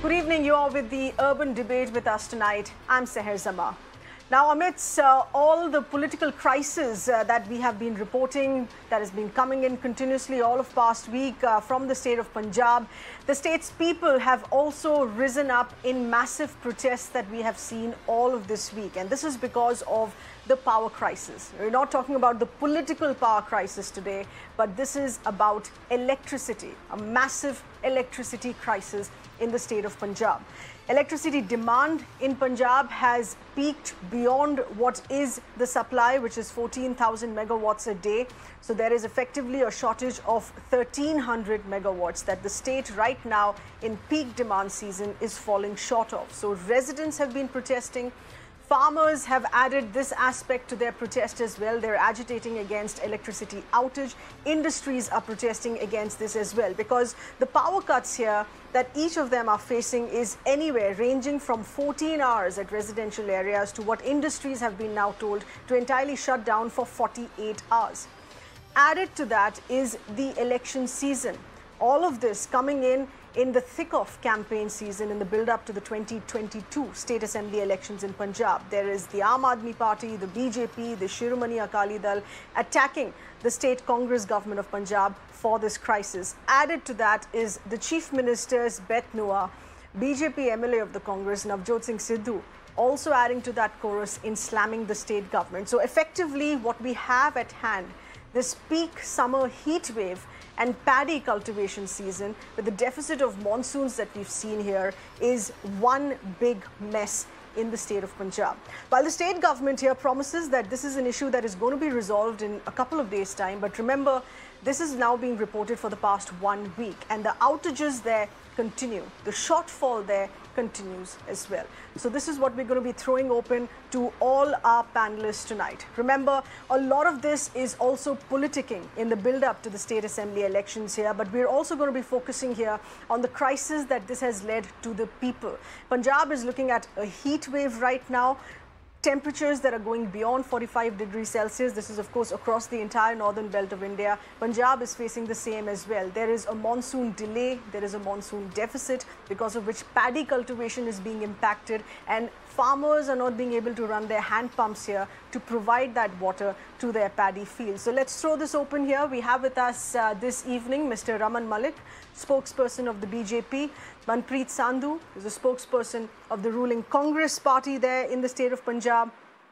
Good evening. You are with the Urban Debate with us tonight. I'm Seher Zama. Now, amidst all the political crisis that we have been reporting, that has been coming in continuously all of past week from the state of Punjab, the state's people have also risen up in massive protests that we have seen all of this week. And this is because of the power crisis. We're not talking about the political power crisis today, but this is about electricity, a massive electricity crisis in the state of Punjab. Electricity demand in Punjab has peaked beyond what is the supply, which is 14,000 megawatts a day. So there is effectively a shortage of 1,300 megawatts that the state right now in peak demand season is falling short of. So residents have been protesting. Farmers have added this aspect to their protest as well. They're agitating against electricity outage. Industries are protesting against this as well, because the power cuts here that each of them are facing is anywhere ranging from 14 hours at residential areas to what industries have been now told to entirely shut down for 48 hours. Added to that is the election season. All of this coming in the thick of campaign season in the build-up to the 2022 State Assembly elections in Punjab. There is the Aam Aadmi Party, the BJP, the Shiromani Akali Dal attacking the state Congress government of Punjab for this crisis. Added to that is the Chief Minister's Beth Noor, BJP MLA of the Congress, Navjot Singh Sidhu, also adding to that chorus in slamming the state government. So effectively what we have at hand, this peak summer heat wave and paddy cultivation season with the deficit of monsoons that we've seen here is one big mess in the state of Punjab. While the state government here promises that this is an issue that is going to be resolved in a couple of days' time, but remember, this is now being reported for the past 1 week and the outages there continue. The shortfall there continues as well. So this is what we're going to be throwing open to all our panelists tonight. Remember, a lot of this is also politicking in the build-up to the State Assembly elections here, but we're also going to be focusing here on the crisis that this has led to the people. Punjab is looking at a heat wave right now. Temperatures that are going beyond 45 degrees Celsius. This is, of course, across the entire northern belt of India. Punjab is facing the same as well. There is a monsoon delay. There is a monsoon deficit, because of which paddy cultivation is being impacted and farmers are not being able to run their hand pumps here to provide that water to their paddy fields. So let's throw this open here. We have with us this evening Mr. Raman Malik, spokesperson of the BJP. Manpreet Sandhu is a spokesperson of the ruling Congress party there in the state of Punjab.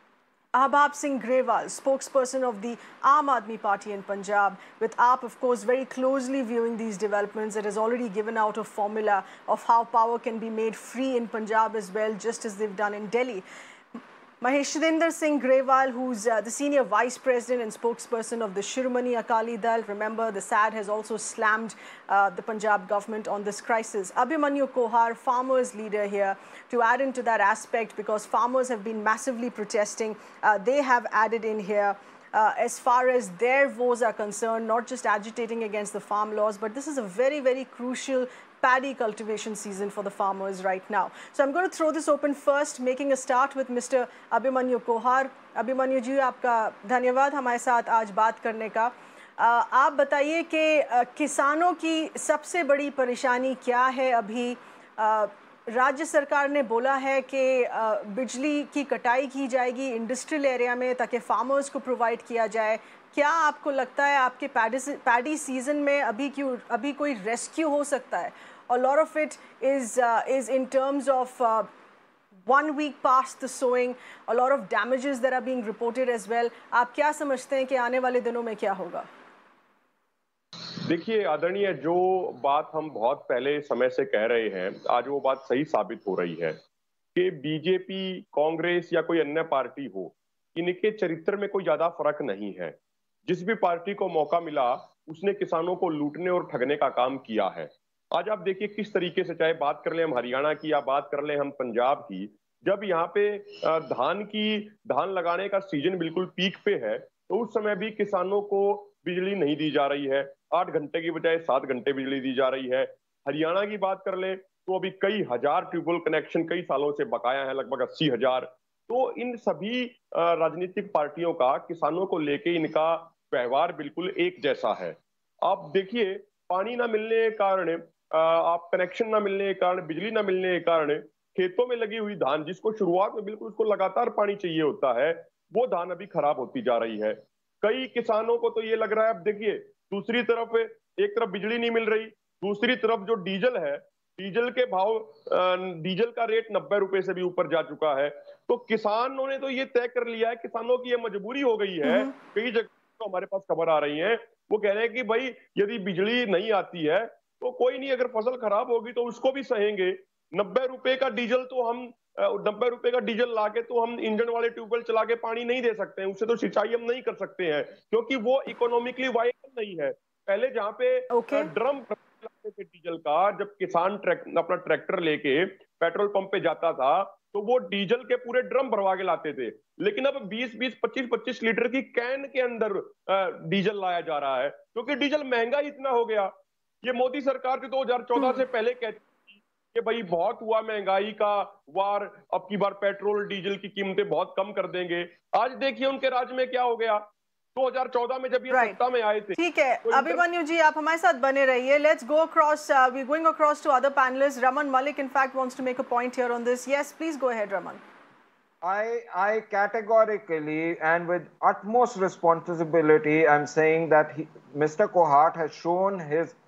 Ahbab Singh Grewal, spokesperson of the Aam Aadmi Party in Punjab, with AAP, of course, very closely viewing these developments. It has already given out a formula of how power can be made free in Punjab as well, just as they've done in Delhi. Maheshwendra Singh Grewal, who's the senior vice president and spokesperson of the Shiromani Akali Dal. Remember, the SAD has also slammed the Punjab government on this crisis. Abhimanyu Kohar, farmers leader here, to add into that aspect, because farmers have been massively protesting. They have added in here as far as their woes are concerned, not just agitating against the farm laws, but this is a very, very crucial paddy cultivation season for the farmers right now. So I'm going to throw this open first, making a start with Mr. Abhimanyu Kohar. Abhimanyu ji, आपका धन्यवाद हमारे साथ आज बात करने का. आप बताइए कि किसानों की सबसे बड़ी परेशानी क्या है अभी? राज्य सरकार ने बोला है कि बिजली की कटाई की जाएगी इंडस्ट्रियल एरिया में ताकि फार्मर्स को प्रोवाइड किया जाए. क्या आपको लगता है आपके पैडी सीजन में अभी कोई रेस्क्यू हो सकता है? A lot of it is in terms of 1 week past the sowing, a lot of damages that are being reported as well. आप क्या समझते हैं कि आने वाले दिनों में क्या होगा? देखिए आदरणीय, जो बात हम बहुत पहले समय से कह रहे हैं, आज वो बात सही साबित हो रही है कि बीजेपी, कांग्रेस या कोई अन्य पार्टी हो, इनके चरित्र में कोई ज्यादा फर्क नहीं है. जिस भी पार्टी को मौका मिला उसने किसानों को लूटने और ठगने का काम किया है. आज आप देखिए किस तरीके से, चाहे बात कर ले हम हरियाणा की या बात कर ले हम पंजाब की, जब यहाँ पे धान लगाने का सीजन बिल्कुल पीक पे है, तो उस समय भी किसानों को बिजली नहीं दी जा रही है. 8 घंटे की बजाय 7 घंटे बिजली दी जा रही है. हरियाणा की बात कर ले तो अभी कई हजार ट्यूबवेल कनेक्शन कई सालों से बकाया है, लगभग 80,000. तो इन सभी राजनीतिक पार्टियों का किसानों को लेके इनका व्यवहार बिल्कुल एक जैसा है. आप देखिए, पानी ना मिलने के कारण आप कनेक्शन ना मिलने के कारण, बिजली ना मिलने के कारण खेतों में लगी हुई धान, जिसको शुरुआत में बिल्कुल उसको लगातार पानी चाहिए होता है, वो धान अभी खराब होती जा रही है। कई किसानों को तो ये लग रहा है, अब देखिए दूसरी तरफ, एक तरफ बिजली नहीं मिल रही, दूसरी तरफ जो डीजल है, डीजल के भाव, डीजल का रेट 90 रुपए से भी ऊपर जा चुका है। तो किसानों ने तो ये तय कर लिया है, किसानों की ये मजबूरी हो गई है। कई जगह तो हमारे पास खबर आ रही है, वो कह रहे हैं कि भाई यदि बिजली नहीं आती है तो कोई नहीं, अगर फसल खराब होगी तो उसको भी सहेंगे। 90 रुपए का डीजल तो हम 90 रुपए का डीजल लाके तो हम इंजन वाले ट्यूबवेल चला के पानी नहीं दे सकते हैं, उससे तो सिंचाई हम नहीं कर सकते हैं, क्योंकि वो इकोनॉमिकली वायबल नहीं है। पहले जहाँ पे ड्रम लाते थे डीजल का, जब किसान अपना ट्रैक्टर लेके पेट्रोल पंप पे जाता था तो वो डीजल के पूरे ड्रम भरवा के लाते थे, लेकिन अब 20-20, 25-25 लीटर की कैन के अंदर डीजल लाया जा रहा है, क्योंकि डीजल महंगा ही इतना हो गया। ये मोदी सरकार थी 2014 से पहले कहती थी कि भाई बहुत हुआ महंगाई का वार, अब की बार पेट्रोल डीजल की कीमतें बहुत कम कर देंगे। आज देखिए उनके राज में क्या हो गया। 2014 में जब ये सत्ता में आए थे। ठीक है, अभिमन्यु जी आप हमारे साथ बने रहिए। Let's go across, we are going across to other panellist. Raman Malik in fact wants to make a point here on this. Yes, please go ahead, Raman. I categorically and with utmost responsibility I'm saying that Mr. Kohat has shown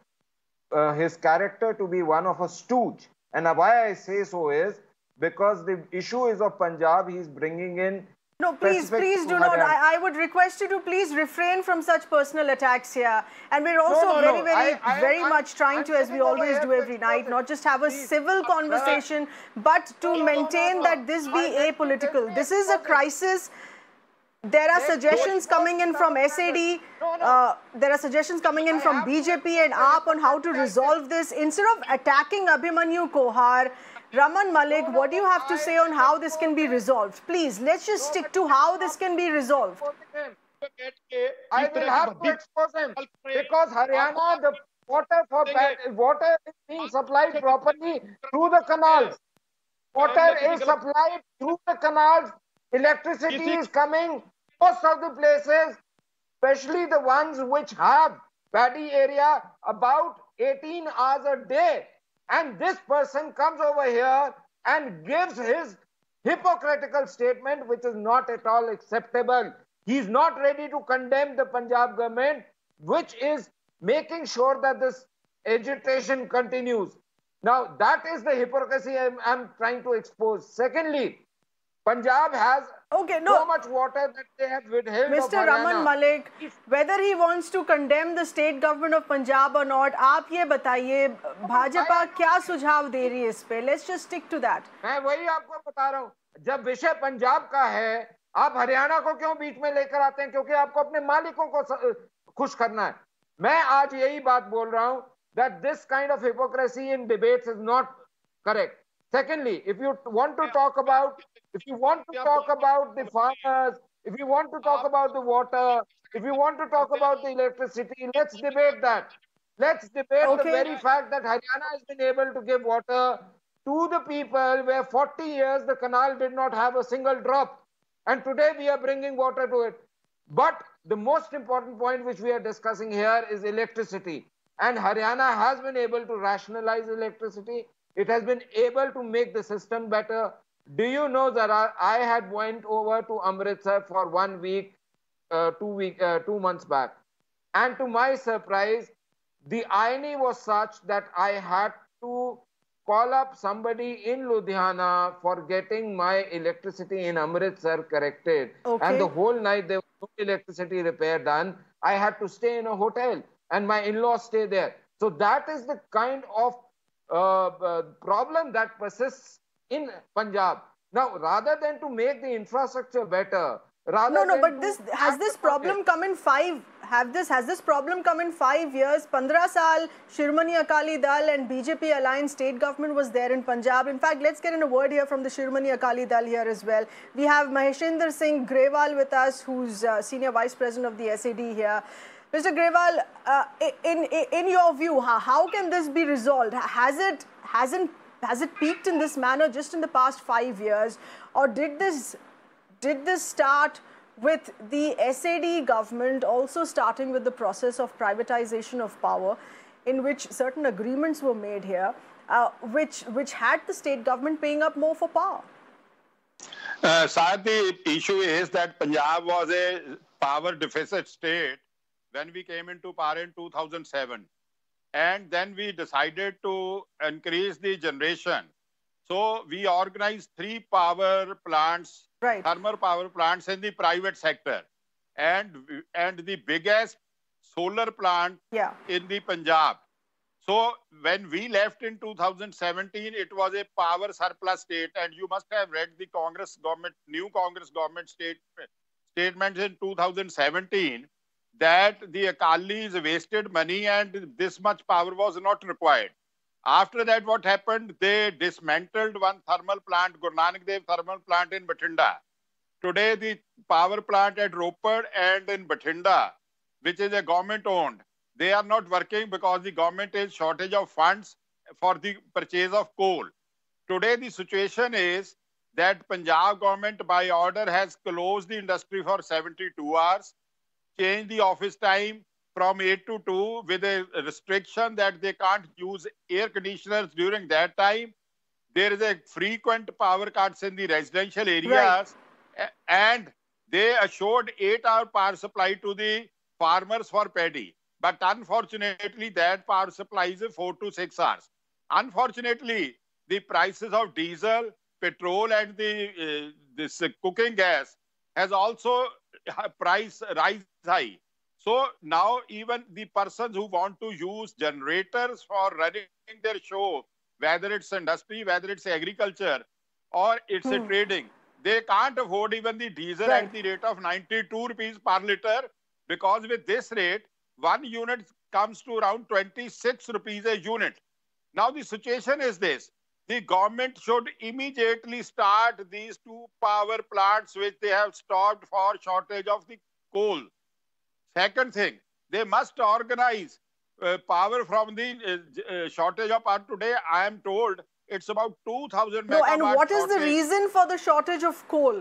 his character to be one of a stooge. And why I say so is because the issue is of Punjab. He's bringing in. No, please do not. I would request you to please refrain from such personal attacks here. And we're also very much trying to, as we always do every night, not just have a civil conversation, but to maintain that this be apolitical. This is a crisis. There are suggestions coming in from SAD, there are suggestions coming in from BJP and AAP on how to resolve this. Instead of attacking Abhimanyu Kohar, Raman Malik, what do you have to say on how this can be resolved? Please, let's just stick to how this can be resolved. I will have to expose him because Haryana, the water is being supplied properly through the canals. Water is supplied through the canals. Electricity is coming. Most of the places, especially the ones which have paddy area, about 18 hours a day. And this person comes over here and gives his hypocritical statement, which is not at all acceptable. He is not ready to condemn the Punjab government, which is making sure that this agitation continues. Now, that is the hypocrisy I'm trying to expose. Secondly, Punjab has so much water that they have withheld. Mr. Raman Malik, whether he wants to condemn the state government of Punjab or not, आप ये बताइए भाजपा क्या सुझाव दे रही है इस पे? Let's just stick to that. मैं वही आपको बता रहा हूँ, जब विषय पंजाब का है, आप हरियाणा को क्यों बीच में लेकर आते हैं? क्योंकि आपको अपने मालिकों को खुश करना है। मैं आज यही बात बोल रहा हूँ that this kind of hypocrisy in debates is not correct. Secondly, if you want to talk about the farmers, if you want to talk about the water, if you want to talk about the electricity, let's debate that. Let's debate the very fact that Haryana has been able to give water to the people where 40 years the canal did not have a single drop. And today we are bringing water to it. But the most important point which we are discussing here is electricity. And Haryana has been able to rationalize electricity. It has been able to make the system better. Do you know that I had went over to Amritsar for 1 week, 2 months back. And to my surprise, the irony was such that I had to call up somebody in Ludhiana for getting my electricity in Amritsar corrected. And the whole night there was no electricity repair done. I had to stay in a hotel and my in-laws stay there. So that is the kind of problem that persists in Punjab. Now, rather than to make the infrastructure better, has this problem come in 5 years? 15 saal, Shiromani Akali Dal and BJP Alliance state government was there in Punjab. In fact, let's get in a word here from the Shiromani Akali Dal here as well. We have Maheshender Singh Grewal with us, who's Senior Vice President of the SAD here. Mr. Grewal, in your view, how can this be resolved? Has it peaked in this manner just in the past 5 years, or did this start with the SAD government also starting with the process of privatization of power? in which certain agreements were made here, which had the state government paying up more for power. Saad, the issue is that Punjab was a power deficit state when we came into power in 2007. And then we decided to increase the generation. So we organized 3 power plants, right, thermal power plants in the private sector. And the biggest solar plant in the Punjab. So when we left in 2017, it was a power surplus state, and you must have read the new Congress government statements in 2017 that the Akalis wasted money and this much power was not required. After that, what happened? They dismantled one thermal plant, Guru Nanak Dev thermal plant in Bathinda. Today, the power plant at Ropar and in Bathinda, which is a government-owned, they are not working because the government is shortage of funds for the purchase of coal. Today, the situation is that Punjab government by order has closed the industry for 72 hours, changed the office time from 8 to 2 with a restriction that they can't use air conditioners during that time. There is a frequent power cuts in the residential areas, and they assured 8-hour power supply to the farmers for paddy. But unfortunately, that power supply is 4 to 6 hours. Unfortunately, the prices of diesel, petrol, and this cooking gas has also price rise high. So now even the persons who want to use generators for running their show, whether it's industry, whether it's agriculture, or it's a trading, they can't afford even the diesel at the rate of 92 rupees per liter, because with this rate, 1 unit comes to around 26 rupees a unit. Now the situation is this: the government should immediately start these 2 power plants which they have stopped for shortage of the coal. Second thing, they must organize power from the shortage of power. Today, I am told it's about 2,000 megawatt. And what is the reason for the shortage of coal?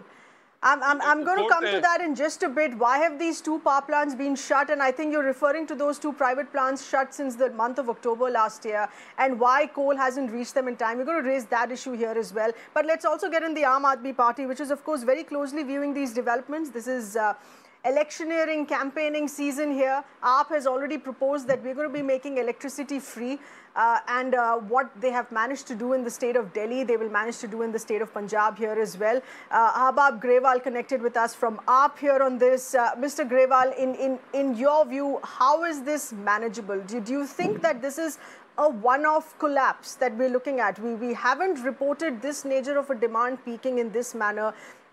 I'm going to come to that in just a bit. Why have these 2 power plants been shut? And I think you're referring to those 2 private plants shut since the month of October last year, and why coal hasn't reached them in time. We're going to raise that issue here as well. But let's also get in the Aam Aadmi Party, which is, of course, very closely viewing these developments. This is electioneering, campaigning season here. AAP has already proposed that we're going to be making electricity free. And what they have managed to do in the state of Delhi, they will manage to do in the state of Punjab here as well. Ahbab Grewal connected with us from AAP here on this. Mr. Grewal, in your view, how is this manageable? Do you think that this is a one-off collapse that we're looking at? We haven't reported this nature of a demand peaking in this manner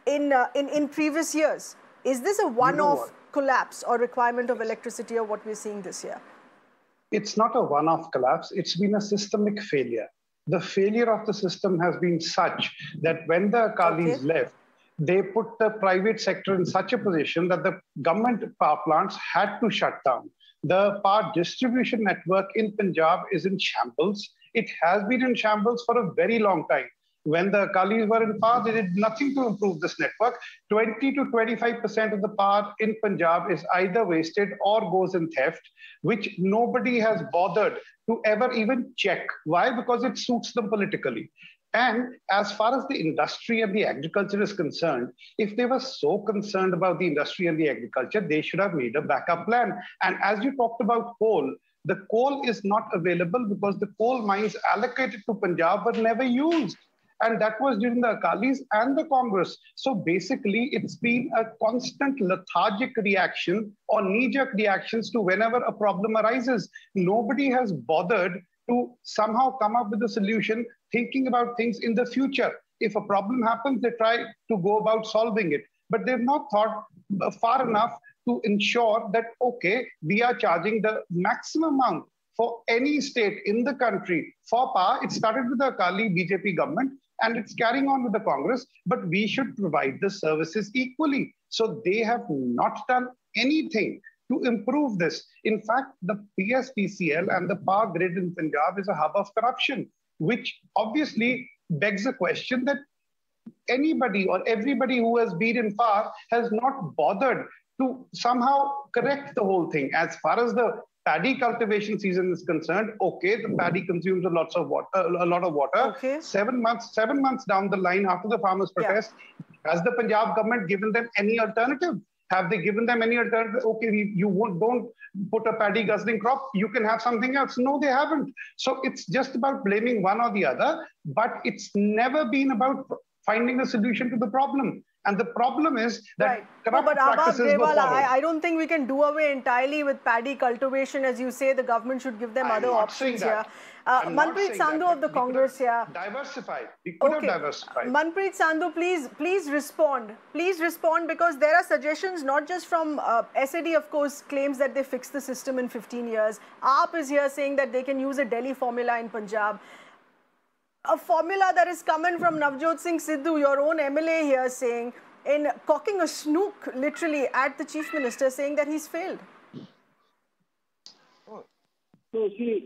in previous years. Is this a one-off collapse or requirement of electricity, or what we're seeing this year? It's not a one-off collapse. It's been a systemic failure. The failure of the system has been such that when the Akalis left, they put the private sector in such a position that the government power plants had to shut down. The power distribution network in Punjab is in shambles. It has been in shambles for a very long time. When the Akalis were in power, they did nothing to improve this network. 20 to 25% of the power in Punjab is either wasted or goes in theft, which nobody has bothered to ever even check. Why? Because it suits them politically. And as far as the industry and the agriculture is concerned, if they were so concerned about the industry and the agriculture, they should have made a backup plan. And as you talked about coal, the coal is not available because the coal mines allocated to Punjab were never used. And that was during the Akalis and the Congress. So basically, it's been a constant lethargic reaction or knee-jerk reactions to whenever a problem arises. Nobody has bothered to somehow come up with a solution, thinking about things in the future. If a problem happens, they try to go about solving it. But they've not thought far enough to ensure that, okay, we are charging the maximum amount for any state in the country for power. It started with the Akali BJP government, and it's carrying on with the Congress, but we should provide the services equally. So they have not done anything to improve this. In fact, the PSPCL and the power grid in Punjab is a hub of corruption, which obviously begs the question that anybody or everybody who has been in power has not bothered to somehow correct the whole thing. As far as the paddy cultivation season is concerned, okay, the paddy consumes a lot of water. Okay. 7 months down the line after the farmers' protest, has the Punjab government given them any alternative? Have they given them any alternative? Okay, don't put a paddy guzzling crop, you can have something else. No, they haven't. So it's just about blaming one or the other, but it's never been about finding a solution to the problem. And the problem is that corrupt practices were followed. I don't think we can do away entirely with paddy cultivation. As you say, the government should give them other options here. Manpreet Sandhu of the Congress here. Diversified. We could have diversified. Manpreet Sandhu, please respond. Please respond, because there are suggestions not just from SAD, of course, claims that they fixed the system in 15 years. AAP is here saying that they can use a Delhi formula in Punjab. A formula that is coming from Navjot Singh Sidhu, your own MLA here, saying, in cocking a snook literally at the Chief Minister, saying that he's failed. So see,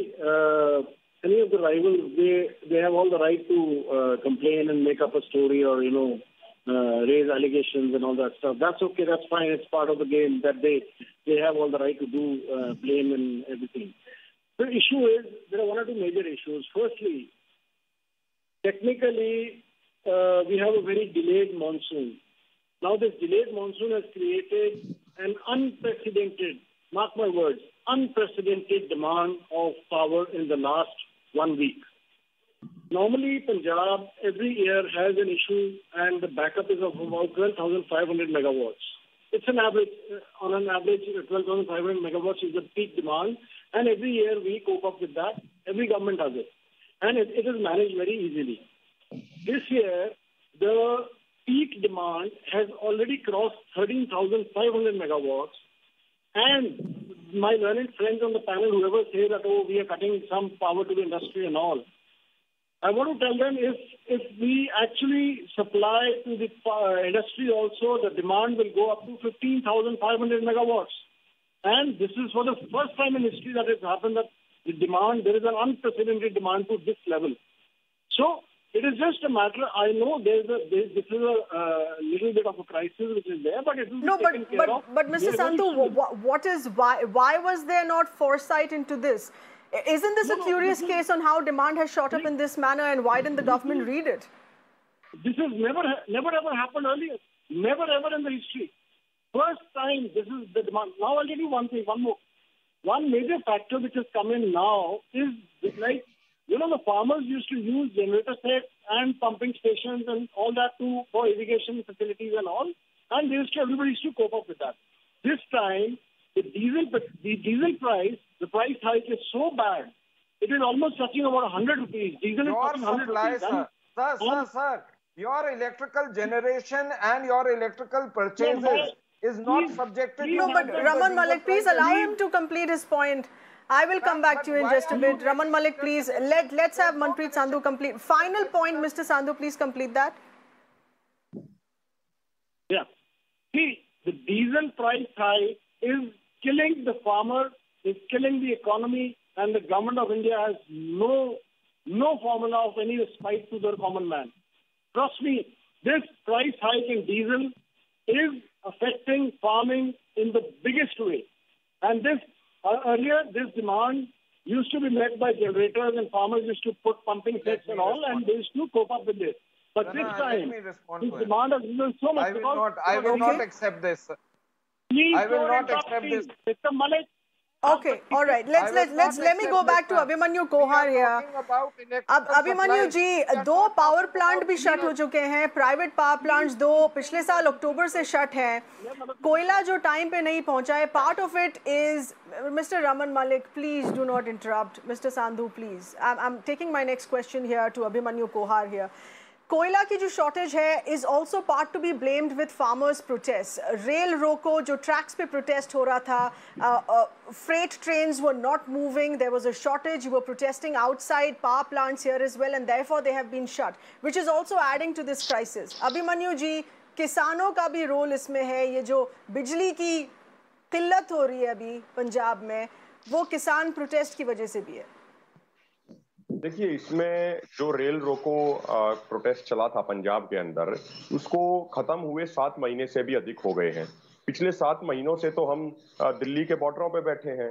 any of the rivals, they have all the right to complain and make up a story or, raise allegations and all that stuff. That's okay, that's fine. It's part of the game that they have all the right to do, blame and everything. The issue is, there are one or two major issues. Firstly, technically, we have a very delayed monsoon. Now, this delayed monsoon has created an unprecedented, mark my words, unprecedented demand of power in the last 1 week. Normally, Punjab every year has an issue, and the backup is of about 12,500 megawatts. It's an average, on an average, 12,500 megawatts is the peak demand, and every year we cope up with that. Every government does it. And it is managed very easily. This year, the peak demand has already crossed 13,500 megawatts. And my learned friends on the panel, whoever say that, oh, we are cutting some power to the industry and all, I want to tell them, if we actually supply to the industry also, the demand will go up to 15,500 megawatts. And this is for the first time in history that has happened, that the demand, there is an unprecedented demand to this level. So it is just a matter, I know this is a little bit of a crisis which is there, but it will be taken care of. But Mr. Sandhu, why was there not foresight into this? Isn't this a curious case on how demand has shot up in this manner, and why didn't the government read it? This has never ever happened earlier. Never ever in the history. First time this is the demand. Now I'll tell you one thing, one more. One major factor which has come in now is like, the farmers used to use generator sets and pumping stations and all that for irrigation facilities and all, and everybody used to cope up with that. This time, the diesel price, the price hike is so bad, it is almost touching about 100 rupees. Diesel is touching 100 rupees. Sir, your electrical generation and your electrical purchases is not subjected to... No, but Raman Malik, please allow him to complete his point. I will come back to you in just a bit. Raman Malik, please, let's have Manpreet Sandhu complete. Final point, Mr. Sandhu, please complete that. Yeah. See, the diesel price hike is killing the farmer, is killing the economy, and the government of India has no formula of any respite to the common man. Trust me, this price hike in diesel is affecting farming in the biggest way. And earlier, this demand used to be met by generators, and farmers used to put pumping sets and all, and they used to cope up with this. But this time, this demand has risen so much. I will not accept this. Please I will not accept this. Mr. Malik. Okay, all right. Let me go back to Abhimanyu Kohar here. Abhimanyu ji, 2 power plant भी shut हो चुके हैं, private power plants 2 पिछले साल अक्टूबर से shut हैं, कोयला जो time पे नहीं पहुंचा है, part of it is, Mr. Raman Malik, please do not interrupt. Mr. Sandhu, please. I'm taking my next question here to Abhimanyu Kohar here. कोयला की जो शॉर्टेज है is also part to be blamed with farmers' protests. Rail roko, जो tracks पे protest हो रहा था, freight trains were not moving, there was a shortage, you were protesting outside power plants here as well, and therefore they have been shut, which is also adding to this crisis. Abhimanyu ji, किसानों का भी role इसमें है, ये जो बिजली की किल्लत हो रही है अभी पंजाब में, वो किसान प्रोटेस्ट की वजह से भी है. देखिए, इसमें जो रेल रोको प्रोटेस्ट चला था पंजाब के अंदर, उसको खत्म हुए 7 महीने से भी अधिक हो गए हैं. पिछले 7 महीनों से तो हम दिल्ली के बॉर्डरों पे बैठे हैं.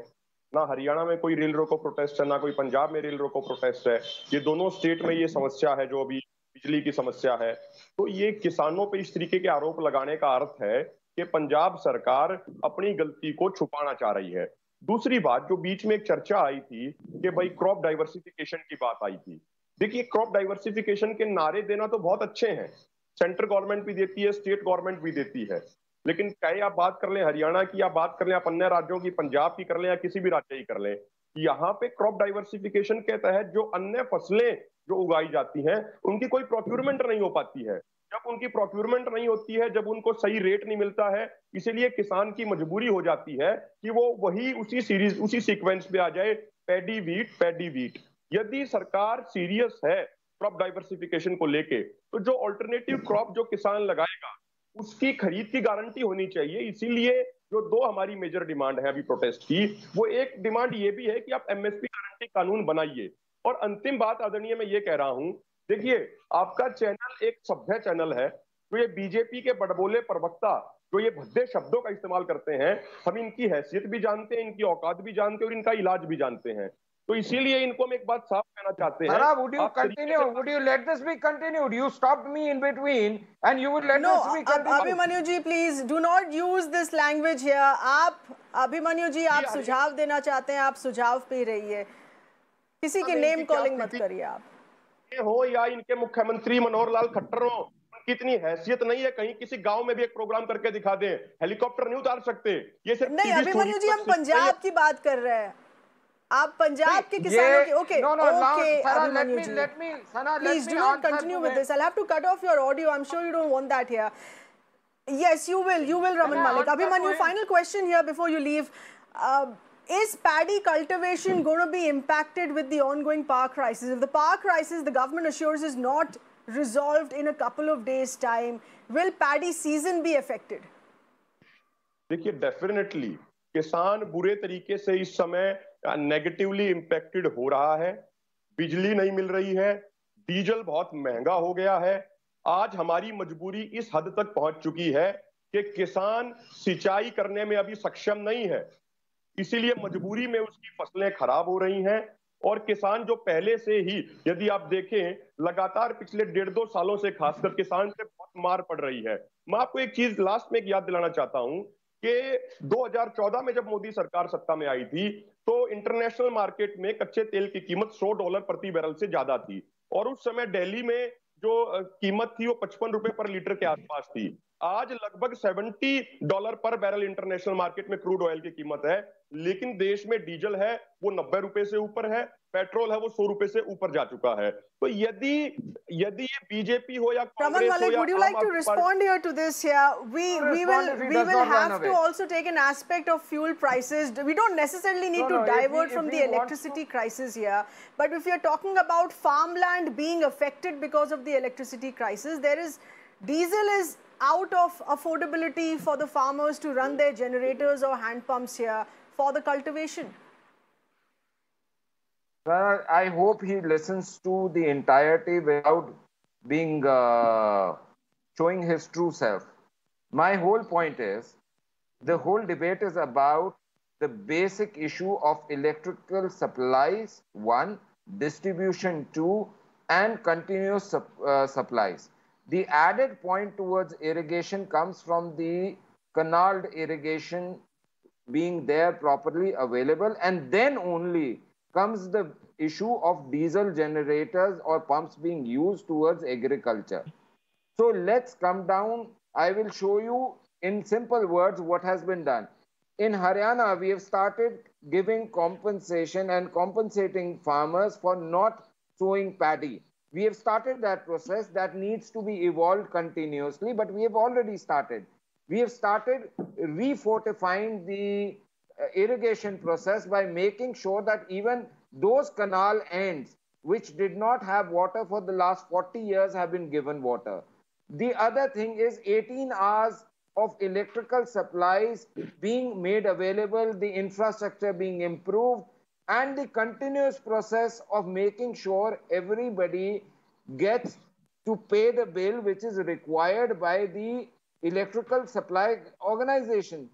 ना हरियाणा में कोई रेल रोको प्रोटेस्ट है, ना कोई पंजाब में रेल रोको प्रोटेस्ट है। ये दोनों स्टेट में ये समस्या है जो अभी बिजली की समस्या है। तो ये किसानों पे इस तरीके के आरोप लगाने का अर्थ है कि पंजाब सरकार अपनी गलती को छुपाना चाह रही है। दूसरी बात, जो बीच में एक चर्चा आई थी कि भाई क्रॉप डाइवर्सिफिकेशन की बात आई थी। देखिए, क्रॉप डाइवर्सिफिकेशन के नारे देना तो बहुत अच्छे हैं, सेंट्रल गवर्नमेंट भी देती है, स्टेट गवर्नमेंट भी देती है, लेकिन चाहे आप बात कर लें हरियाणा की, या बात कर लें आप अन्य राज्यों की, पंजाब की कर लें या किसी भी राज्य की कर लें, यहाँ पे क्रॉप डाइवर्सिफिकेशन के तहत जो अन्य फसलें जो उगाई जाती हैं उनकी कोई प्रोक्यूरमेंट नहीं हो पाती है। जब उनकी प्रोक्यूरमेंट नहीं होती है, जब उनको सही रेट नहीं मिलता है, इसीलिए किसान की मजबूरी हो जाती है कि वो वही उसी सीरीज उसी सीक्वेंस पे आ जाए, पैडी वीट पैडी वीट। यदि सरकार सीरियस है क्रॉप डाइवर्सिफिकेशन को लेके, तो जो ऑल्टरनेटिव क्रॉप जो किसान लगाएगा उसकी खरीद की गारंटी होनी चाहिए। इसीलिए जो दो हमारी मेजर डिमांड है अभी प्रोटेस्ट की, वो एक डिमांड ये भी है कि आप एमएसपी गारंटी कानून बनाइए। और अंतिम बात आदरणीय मैं ये कह रहा हूं, देखिए आपका चैनल एक सभ्य चैनल है, तो ये बीजेपी के बड़बोले प्रवक्ता जो ये भद्दे शब्दों का इस्तेमाल करते हैं, हम इनकी हैसियत भी जानते हैं, इनकी औकात भी जानते हैं और इनका इलाज भी जानते हैं। तो इसीलिए इनको हम एक बात साफ कहना चाहते हैं। would you continue? Would you let this be continued? You stopped me in between and you would let this be continued. Abhimanyu ji, please do not use this language here. आप अभिमन्यु जी, आप सुझाव देना चाहते हैं, आप सुझाव पे रहिए, किसी की नेम कॉलिंग मत करिए। आप हो या इनके मुख्यमंत्री मनोहर लाल खट्टर हो, उनकी इतनी हैसियत नहीं है कहीं किसी गांव में भी एक प्रोग्राम करके दिखा दें, हेलीकॉप्टर नहीं उतार सकते। ये सिर्फ नहीं अभिमन्यु जी, हम पंजाब की बात कर रहे हैं, आप पंजाब के किसानों की। Okay Abhimanyu ji, please do not continue with this. I have to cut off your audio, I am sure you don't want that here. Yes you will Raman Malik. Abhimanyu, final question here before you leave. Is paddy cultivation going to be impacted with the ongoing power crisis? If the power crisis, the government assures, is not resolved in a couple of days time, will paddy season be affected? देखिए, definitely किसान बुरे तरीके से इस समय negatively impacted हो रहा है। बिजली नहीं मिल रही है, डीजल बहुत महंगा हो गया है। आज हमारी मजबूरी इस हद तक पहुंच चुकी है कि किसान सिंचाई करने में अभी सक्षम नहीं है, इसीलिए मजबूरी में उसकी फसलें खराब हो रही हैं। और किसान जो पहले से ही, यदि आप देखें लगातार पिछले 1.5-2 सालों से खासकर किसान से बहुत मार पड़ रही है। मैं आपको एक चीज लास्ट में एक याद दिलाना चाहता हूं कि 2014 में जब मोदी सरकार सत्ता में आई थी, तो इंटरनेशनल मार्केट में कच्चे तेल की कीमत $100 प्रति बैरल से ज्यादा थी, और उस समय दिल्ली में जो कीमत थी वो 55 रुपए पर लीटर के आसपास थी। आज लगभग $70 पर बैरल इंटरनेशनल मार्केट में क्रूड ऑयल की कीमत है, लेकिन देश में डीजल है वो 90 रुपए से ऊपर है, पेट्रोल है वो 100 रुपए से ऊपर जा चुका है। तो यदि ये बीजेपी हो या कांग्रेस हो या, would you like to respond here to this here? We will have to also take an aspect of fuel prices. We don't necessarily need to divert from the electricity crisis here, but if you're talking about farmland being affected because of the electricity crisis, diesel is out of affordability for the farmers to run their generators or hand pumps here for the cultivation. Well, I hope he listens to the entirety without being showing his true self. My whole point is, the whole debate is about the basic issue of electrical supplies, 1, distribution 2, and continuous supplies. The added point towards irrigation comes from the canaled irrigation being there properly available, and then only comes the issue of diesel generators or pumps being used towards agriculture. So let's come down. I will show you in simple words what has been done. In Haryana, we have started giving compensation and compensating farmers for not sowing paddy. We have started that process that needs to be evolved continuously, but we have already started. We have started refortifying the irrigation process by making sure that even those canal ends which did not have water for the last 40 years have been given water. The other thing is 18 hours of electrical supplies being made available, the infrastructure being improved, and the continuous process of making sure everybody gets to pay the bill which is required by the electrical supply organization.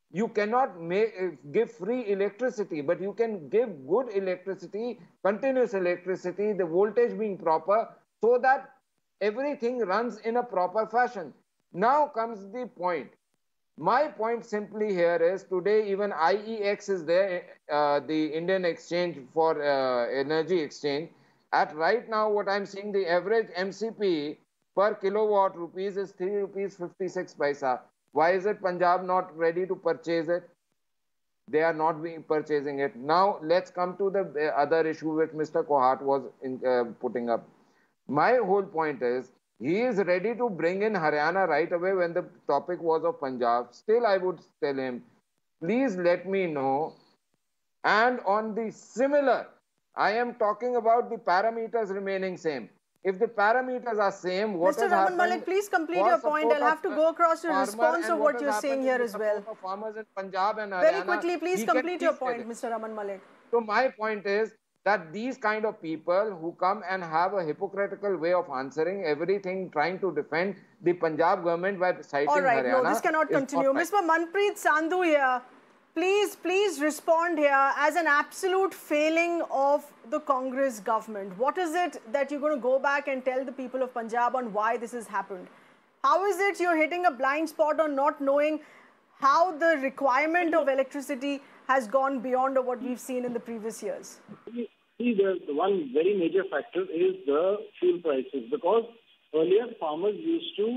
You cannot give free electricity, but you can give good electricity, continuous electricity, the voltage being proper, so that everything runs in a proper fashion. Now comes the point. My point simply here is, today even IEX is there, the Indian Exchange for Energy Exchange. At right now, what I'm seeing, the average MCP per kilowatt rupees is 3 rupees 56 paisa. Why is it Punjab not ready to purchase it? They are not purchasing it. Now, let's come to the other issue which Mr. Kohat was putting up. My whole point is, he is ready to bring in Haryana right away when the topic was of Punjab. Still, I would tell him, please let me know. And on the similar, I am talking about the parameters remaining same. If the parameters are same, what Mr. Raman Malik, please complete your point. I'll have to go across your response of what you're saying here as well. Farmers in Punjab and Haryana. Very quickly, please complete your point, Mr. Raman Malik. So my point is that these kind of people who come and have a hypocritical way of answering everything, trying to defend the Punjab government by citing Haryana. All right, no, this cannot continue. Mr. Manpreet Sandhu here. Please respond here as an absolute failing of the Congress government. What is it that you're going to go back and tell the people of Punjab on why this has happened? How is it you're hitting a blind spot on not knowing how the requirement of electricity has gone beyond what we've seen in the previous years? See, the one very major factor is the fuel prices, because earlier farmers used to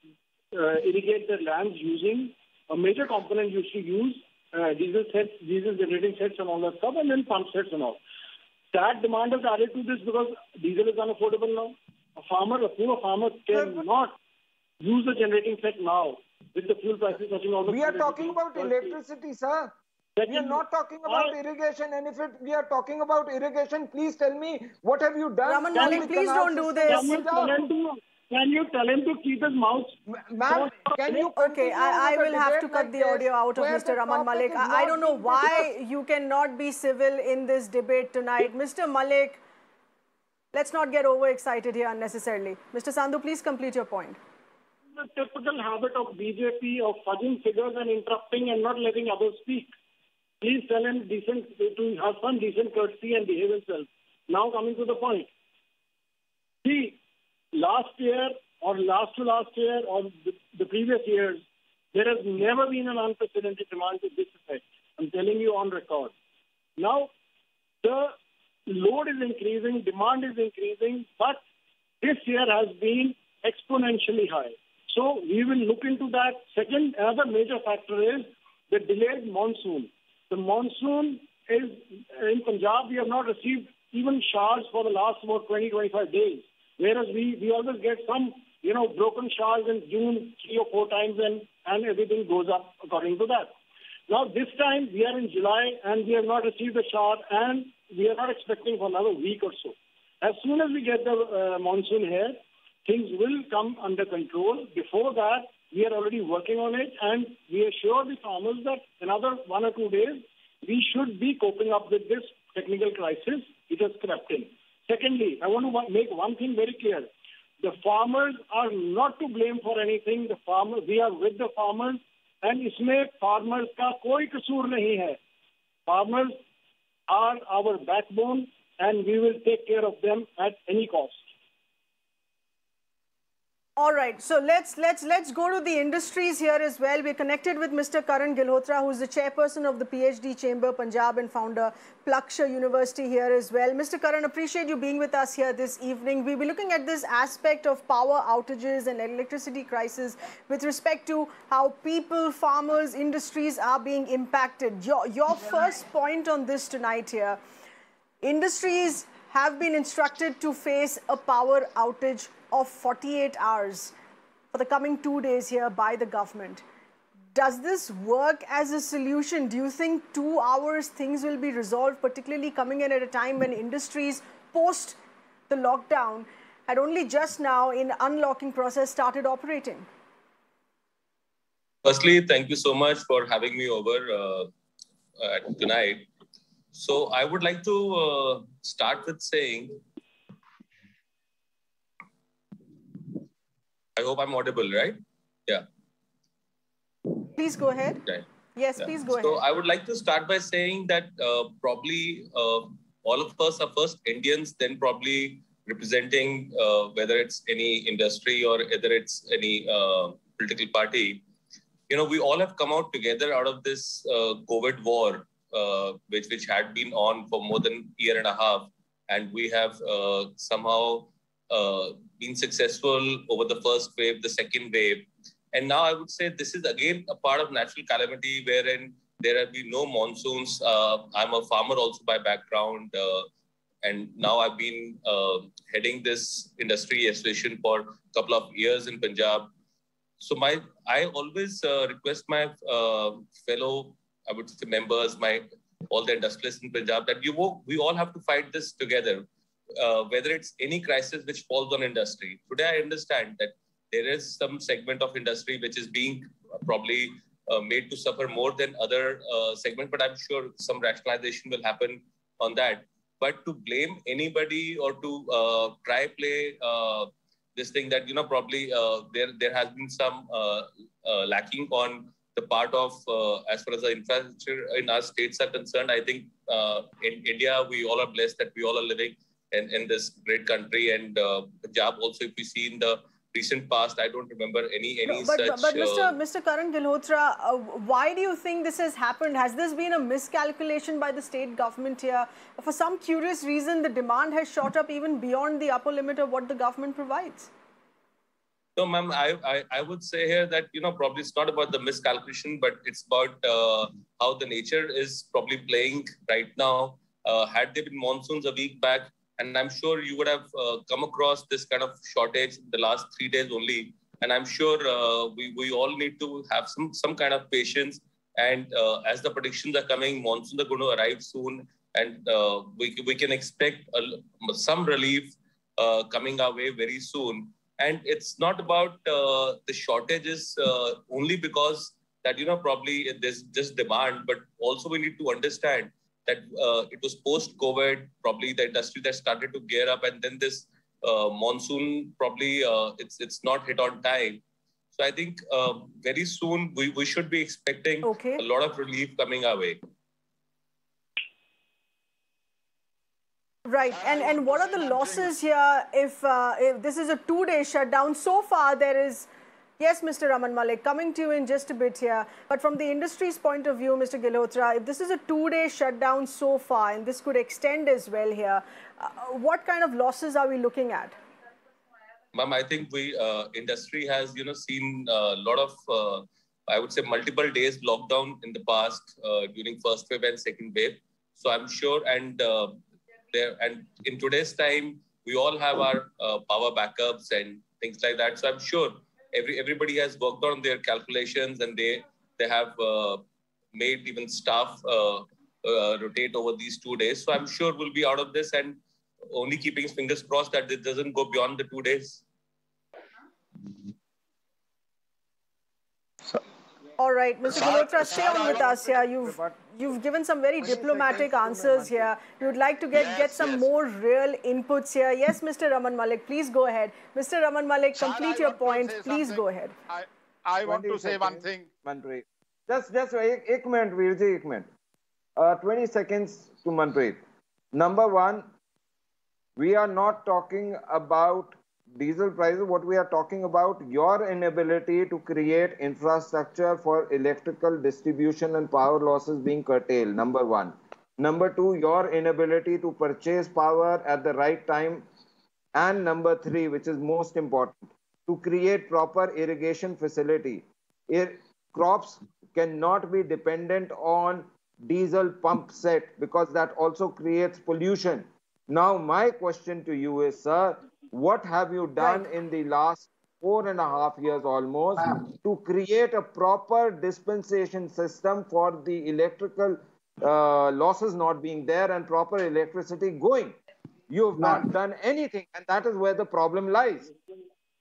irrigate their lands using a major component used to use diesel sets, diesel generating sets and all that stuff, and then pump sets and all. That demand has added to this because diesel is unaffordable now. A poor farmer cannot use the generating set now with the fuel prices touching all the. We are talking about electricity, sir. We are not talking about irrigation. And if we are talking about irrigation, please tell me, what have you done? Raman Malik, please don't do this. Can you tell him to keep his mouth? Ma'am, can you? Okay, I will have to cut the audio out of Mr. Raman Malik. I don't know why you cannot be civil in this debate tonight. Mr. Malik, let's not get overexcited here unnecessarily. Mr. Sandhu, please complete your point. The typical habit of BJP of fudging figures and interrupting and not letting others speak. Please tell him to have some decent courtesy and behave himself. Now coming to the point. See, last year or last to last year or the previous years, there has never been an unprecedented demand to this effect. I'm telling you on record. Now, the load is increasing, demand is increasing, but this year has been exponentially high. So we will look into that. Second, another major factor is the delayed monsoon. The monsoon is, in Punjab, we have not received even showers for the last about 20-25 days. Whereas we always get some, broken showers in June 3 or 4 times and everything goes up according to that. Now this time we are in July and we have not received a shower and we are not expecting for another week or so. As soon as we get the monsoon here, things will come under control. Before that, we are already working on it and we assure the farmers that another 1 or 2 days, we should be coping up with this technical crisis which has crept in. Secondly, I want to make one thing very clear. The farmers are not to blame for anything. We are with the farmers and isme farmers ka koi kasoor nahi hai. Farmers are our backbone and we will take care of them at any cost. All right, so let's go to the industries here as well. We're connected with Mr. Karan Gilhotra, who's the chairperson of the PhD Chamber Punjab and founder Plaksha University here as well. Mr. Karan, appreciate you being with us here this evening. We'll be looking at this aspect of power outages and electricity crisis with respect to how people, farmers, industries are being impacted. Your first point on this tonight here, industries have been instructed to face a power outage of 48 hours for the coming 2 days here by the government. Does this work as a solution? Do you think 2 hours things will be resolved, particularly coming in at a time when industries post the lockdown had only just now in unlocking process started operating? Firstly, thank you so much for having me over tonight. So I would like to start with saying, I hope I'm audible, right? Yeah. Please go ahead. Okay. Yes, please go ahead. So I would like to start by saying that probably all of us are first Indians, then probably representing whether it's any industry or whether it's any political party. You know, we all have come out together out of this COVID war, which had been on for more than a year and a half. And we have somehow been successful over the first wave, the second wave. And now I would say this is again a part of natural calamity wherein there have been no monsoons. I'm a farmer also by background. And now I've been heading this industry association for a couple of years in Punjab. So I always request my fellow, I would say members, all the industrialists in Punjab, that we all have to fight this together, whether it's any crisis which falls on industry. Today I understand that there is some segment of industry which is being probably made to suffer more than other segment, but I'm sure some rationalization will happen on that. But to blame anybody or to try play this thing that, you know, probably there has been some lacking on the part of, as far as the infrastructure in our states are concerned, I think in India, we all are blessed that we all are living in this great country. And Punjab also, if we see in the recent past, I don't remember any such... But Mr. Karan Gilhotra, why do you think this has happened? Has this been a miscalculation by the state government here? For some curious reason, the demand has shot up even beyond the upper limit of what the government provides. No, ma'am, I would say here that, you know, probably it's not about the miscalculation, but it's about how the nature is probably playing right now. Had there been monsoons a week back, and I'm sure you would have come across this kind of shortage the last 3 days only. And I'm sure we all need to have some kind of patience. And as the predictions are coming, monsoons are going to arrive soon. And we can expect some relief coming our way very soon. And it's not about the shortages only because that, you know, probably there's just demand, but also we need to understand that it was post-COVID, probably the industry that started to gear up, and then this monsoon probably it's not hit on time. So I think very soon we should be expecting a lot of relief coming our way. Right, and what are the losses here if this is a 2-day shutdown? So far there is... Yes, Mr. Raman Malik, coming to you in just a bit here. But from the industry's point of view, Mr. Gilhotra, if this is a 2-day shutdown so far, and this could extend as well here, what kind of losses are we looking at? Ma'am, I think industry has, you know, seen a lot of, I would say, multiple days lockdown in the past during first wave and second wave. So I'm sure, and in today's time, we all have our power backups and things like that. So I'm sure everybody has worked on their calculations, and they have made even staff rotate over these 2 days. So I'm sure we'll be out of this, and only keeping fingers crossed that it doesn't go beyond the 2 days. All right, Mr. Gilhotra, stay on with us here. You've given some very diplomatic answers here. You'd like to get some more real inputs here. Yes, Mr. Raman Malik, please go ahead. Mr. Raman Malik, complete your point. Please go ahead. I want to say one thing. Manpreet. Just 1 minute, Veerji, 1 minute. 20 seconds to Manpreet. Number one, we are not talking about diesel prices. What we are talking about, your inability to create infrastructure for electrical distribution and power losses being curtailed, number one. Number two, your inability to purchase power at the right time. And number three, which is most important, to create proper irrigation facility. Crops cannot be dependent on diesel pump set because that also creates pollution. Now, my question to you is, sir, what have you done in the last 4.5 years almost to create a proper dispensation system for the electrical losses not being there and proper electricity going? You have not done anything, and that is where the problem lies.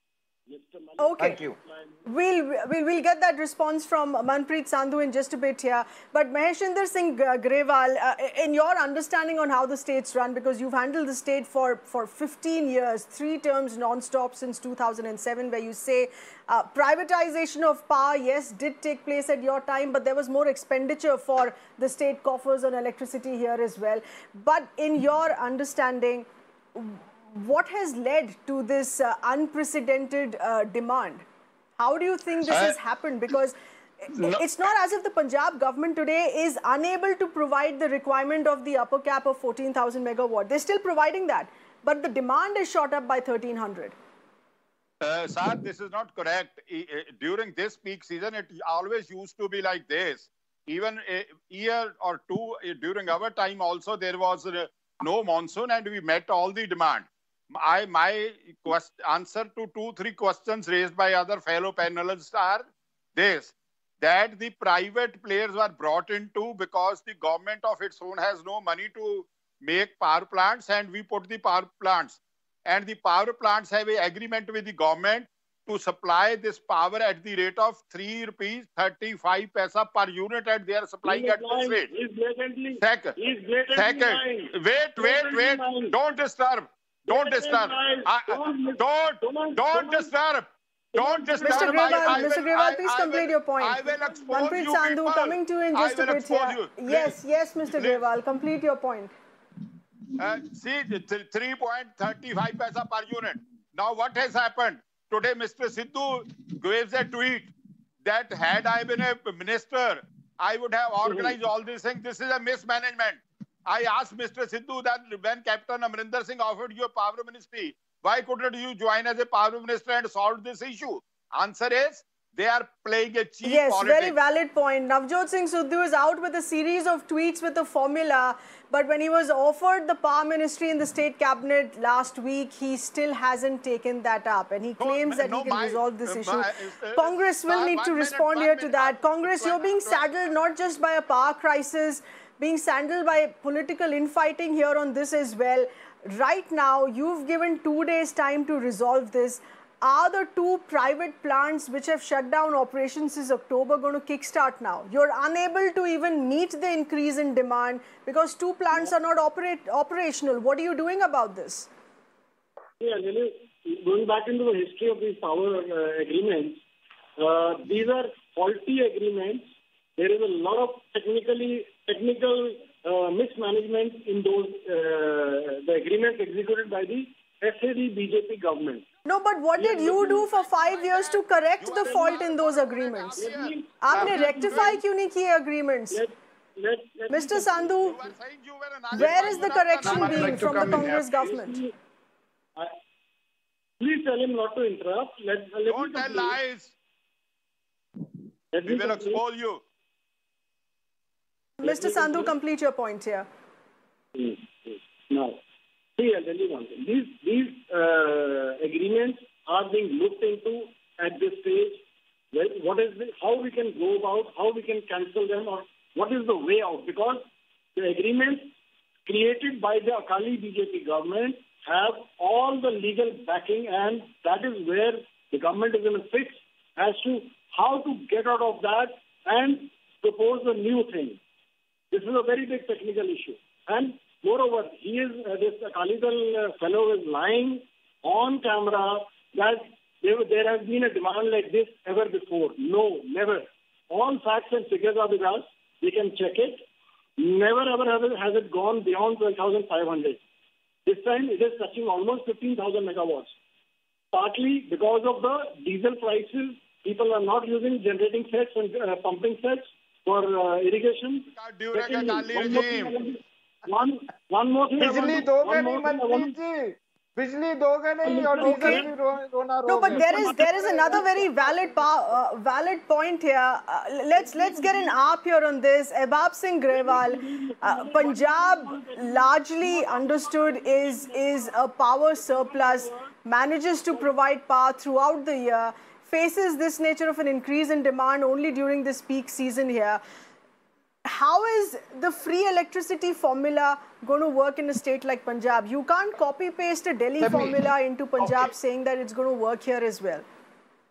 Okay. Thank you. We'll get that response from Manpreet Sandhu in just a bit here. But Maheshinder Singh Grewal, in your understanding on how the state's run, because you've handled the state for 15 years, 3 terms non-stop since 2007, where you say privatization of power, yes, did take place at your time, but there was more expenditure for the state coffers on electricity here as well. But in your understanding, what has led to this unprecedented demand? How do you think this has happened? Because it's not as if the Punjab government today is unable to provide the requirement of the upper cap of 14,000 megawatt. They're still providing that, but the demand is shot up by 1,300. Sir, this is not correct. During this peak season, it always used to be like this. Even a year or two during our time also, there was no monsoon and we met all the demand. My answer to 2-3 questions raised by other fellow panelists are this, that the private players were brought into because the government of its own has no money to make power plants, and we put the power plants. And the power plants have an agreement with the government to supply this power at the rate of 3 rupees 35 paisa per unit, and they are supplying at this rate. Second, wait, don't disturb. Don't disturb. Don't disturb. Don't disturb. Mr. Grewal, please complete your point. I will expose Manpreet you Sandhu, people. coming to you in just a bit here. You. Yes, Mr. Grewal, complete your point. See, 3.35 paisa per unit. Now what has happened? Today, Mr. Sidhu gives a tweet that had I been a minister, I would have organized all these things. This is a mismanagement. I asked Mr. Sidhu that when Captain Amrinder Singh offered you a power ministry, why couldn't you join as a power minister and solve this issue? Answer is, they are playing a cheap politics. Very valid point. Navjot Singh Sidhu is out with a series of tweets with a formula, but when he was offered the power ministry in the state cabinet last week, he still hasn't taken that up, and he claims that he can resolve this issue. Congress will need to respond here to that. Congress, you're being saddled not just by a power crisis, being saddled by political infighting here on this as well. Right now, you've given 2 days time to resolve this. Are the 2 private plants which have shut down operations since October going to kickstart now? You're unable to even meet the increase in demand because 2 plants are not operational. What are you doing about this? Yeah, going back into the history of these power agreements, these are faulty agreements. There is a lot of technical mismanagement in those the agreements executed by the SAD BJP government. No, but what did you do for 5 years to correct the fault in those agreements? आपने rectify क्यों नहीं किए agreements? Mr. Sandhu, where is the correction being from the Congress government? Please tell him not to interrupt. Don't tell lies. We will expose you. Mr. Sandhu, complete your point here. Now, see, I'll tell you one thing. These agreements are being looked into at this stage. Well, how we can go about, how we can cancel them, or what is the way out? Because the agreements created by the Akali BJP government have all the legal backing, and that is where the government is in a fix as to how to get out of that and propose a new thing. This is a very big technical issue. And moreover, this Akali-Dal fellow is lying on camera that there has been a demand like this ever before. No, never. All facts and figures are with us. We can check it. Never ever has it gone beyond 12,500. This time it is touching almost 15,000 megawatts. Partly because of the diesel prices, people are not using generating sets and pumping sets for irrigation. One more thing. No, but there is another very valid point here. Let's get an AAP here on this. Ehbab Singh Grewal, Punjab largely understood is a power surplus, manages to provide power throughout the year, faces this nature of an increase in demand only during this peak season here. How is the free electricity formula going to work in a state like Punjab? You can't copy-paste a Delhi formula into Punjab saying that it's going to work here as well.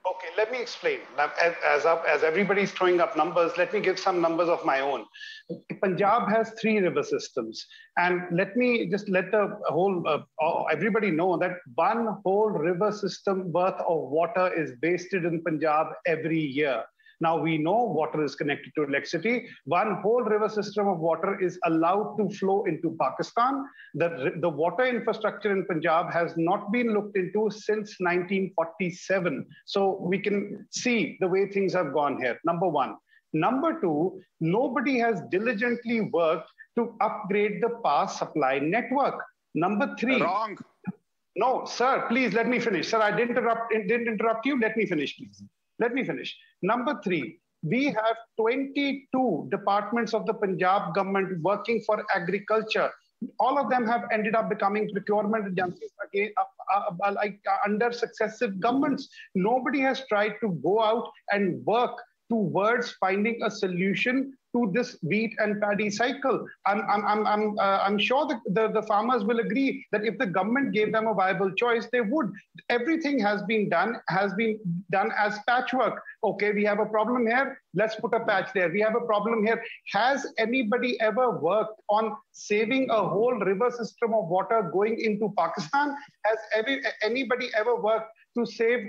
Okay, let me explain. As everybody's throwing up numbers, let me give some numbers of my own. Punjab has 3 river systems. And let me just let the whole, everybody know that one whole river system worth of water is wasted in Punjab every year. Now we know water is connected to electricity. One whole river system of water is allowed to flow into Pakistan. The water infrastructure in Punjab has not been looked into since 1947. So we can see the way things have gone here, number one. Number two, nobody has diligently worked to upgrade the power supply network. Number three. Wrong. No, sir, please let me finish. Sir, I didn't interrupt you. Let me finish, please. Let me finish. Number three, we have 22 departments of the Punjab government working for agriculture. All of them have ended up becoming procurement agencies again, under successive governments. Nobody has tried to go out and work towards finding a solution to this wheat and paddy cycle. I'm sure the farmers will agree that if the government gave them a viable choice, they would. Everything has been done as patchwork. Okay, we have a problem here, let's put a patch there. We have a problem here. Has anybody ever worked on saving a whole river system of water going into Pakistan? Has anybody ever worked to save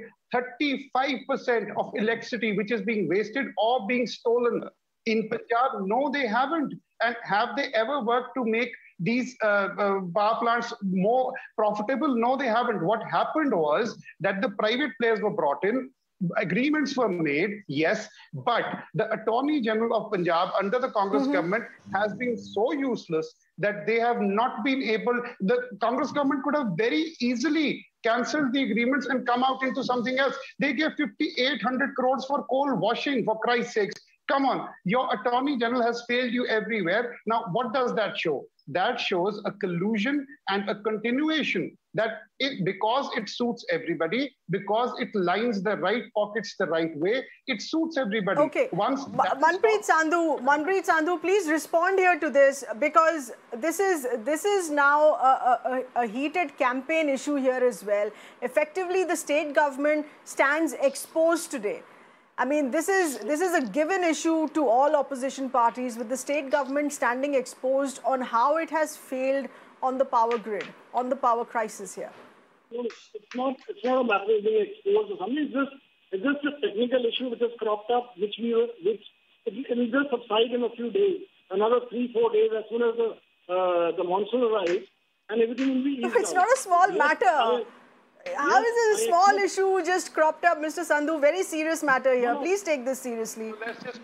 35% of electricity which is being wasted or being stolen in Punjab? No, they haven't. And have they ever worked to make these power plants more profitable? No, they haven't. What happened was that the private players were brought in, agreements were made, yes, but the Attorney General of Punjab under the Congress government has been so useless that they have not been able, the Congress government could have very easily cancelled the agreements and come out into something else. They gave 5,800 crores for coal washing, for Christ's sakes. Come on, your Attorney General has failed you everywhere. Now, what does that show? That shows a collusion and a continuation that because it suits everybody, because it lines the right pockets the right way, it suits everybody. Okay, Manpreet Sandhu, please respond here to this, because this is now a heated campaign issue here as well. Effectively, the state government stands exposed today. I mean, this is a given issue to all opposition parties, with the state government standing exposed on how it has failed on the power grid, on the power crisis here. No, it's not a matter of being exposed or something. It's just a technical issue which has cropped up, which it will just subside in a few days, another 3-4 days, as soon as the monsoon arrives, and everything will be eased It's not a small matter. How is this a small issue just cropped up, Mr. Sandhu? Very serious matter here. Please take this seriously. Let's just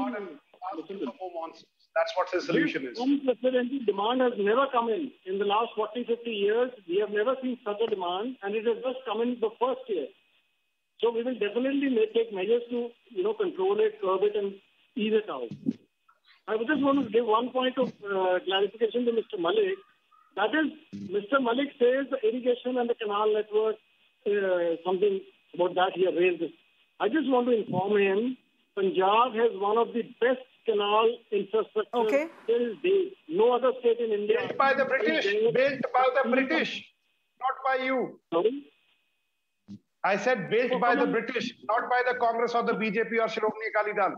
That's what the solution is. Unprecedented demand has never come in the last 40-50 years. We have never seen such a demand, and it has just come in the first year. So we will definitely take measures to control it, curb it, and ease it out. I would just want to give one point of clarification to Mr. Malik. That is, Mr. Malik says the irrigation and the canal network, something about that he raised. I just want to inform him, Punjab has one of the best canal infrastructure till date. No other state in India. Built by the British. Built by the British, not by you. Sorry? I said built by the British, not by the Congress or the BJP or Shiromani Akali Dal.